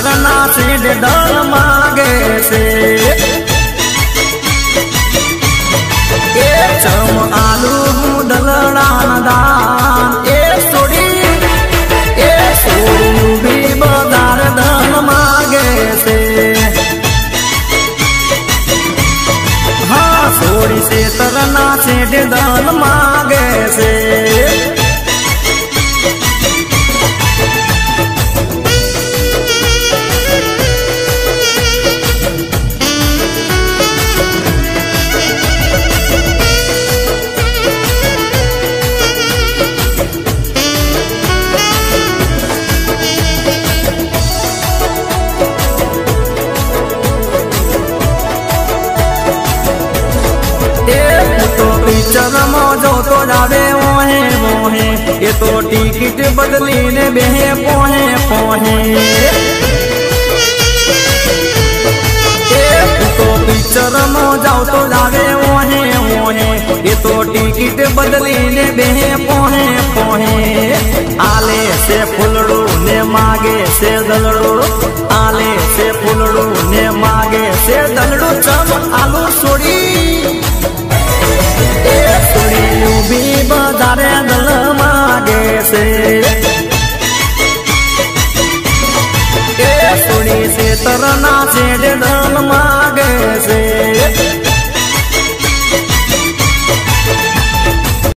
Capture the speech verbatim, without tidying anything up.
तरना से डल मांगे से ए चम आलू दलड़ा दान ए सोड़ी ए सोड़ी भी बाजार धन मांगे से हाँ सोड़ी से तरना से डल मांगे से पिक्चर मौजो तो जावे मोहे मोहे ये तो टिकट बदली ने बेहे पोहे पोहे तो पिक्चर मौजाओ तो जावे मोहे मोहे ये तो टिकट बदली ने बेहे पोहे पोहे आले से फुलड़ू ने मागे से दलड़ू आले से फुलड़ू ने मागे से दलड़ू चम आलू सोड़ी भी बाजारे दल मागे से ए सुनी से तरना से डल मागे